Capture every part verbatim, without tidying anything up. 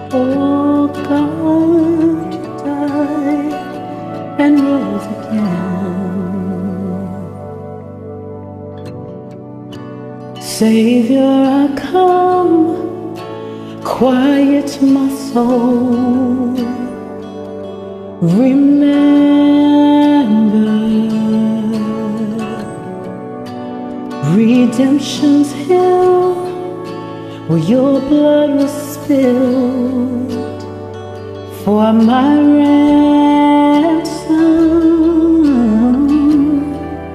Oh God, you died and rose again. Savior, I come, quiet my soul. Remember, redemption's hill, where your blood was spilled for my ransom.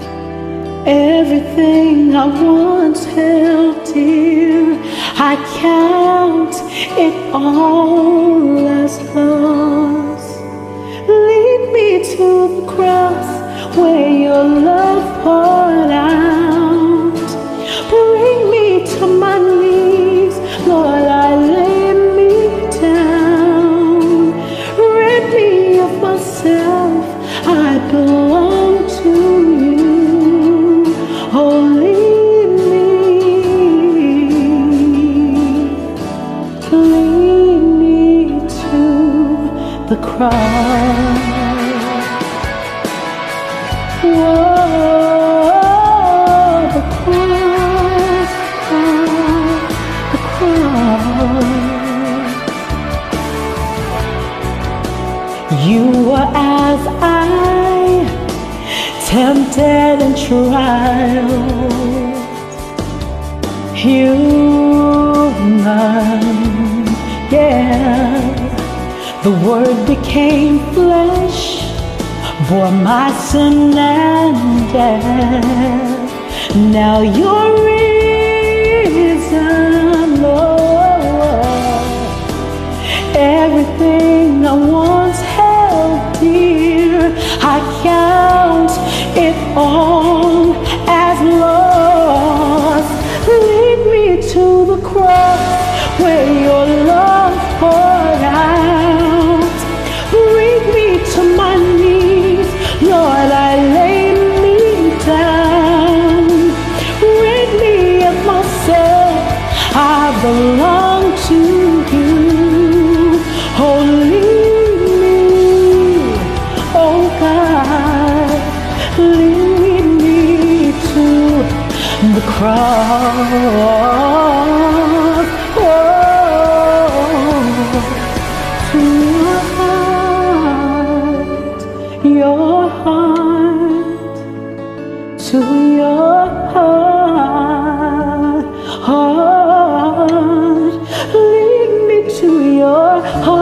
Everything I once held dear, I count it all as lost. Lead me to the cross where your love poured out. Bring me to my knees, Lord, I lay me down. Rid me of myself, I belong to you. Oh, lead me, lead me to the cross. Whoa, the cross, the cross. You were as I, tempted and trial, human, yeah. The Word became flesh, bore my sin and death. Now you're risen, Lord. Everything I once held dear, I count it all as lost. Lead me to the cross where your love poured out. Bring me to my knees, Lord, I lay me down. Rid me of myself, I belong to you. Oh, lead me, oh God, lead me to the cross. Oh, to your heart, your heart, to your heart, heart. Lead me to your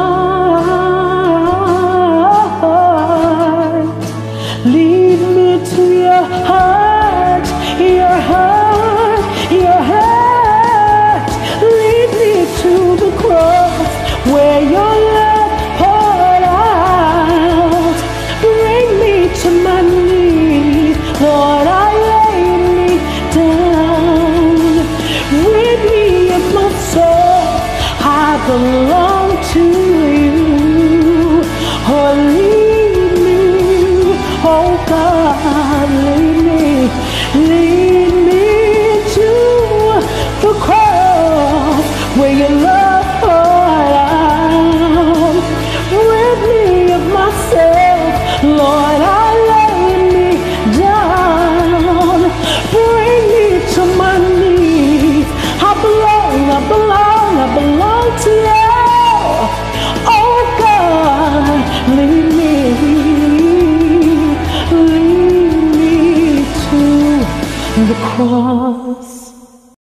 heart. Lead me to your heart, your heart, your heart. Lead me to the cross where your love poured out. Bring me to my knees, Lord, I lay me down. Rid me of myself, I belong to you. Oh, lead me, oh God, lead me, lead me to the cross where your love poured out. Rid me of myself, Lord, I lay me down. Bring me to my knees, I belong, I belong, I belong to you. Oh God, lead me, lead me to the cross.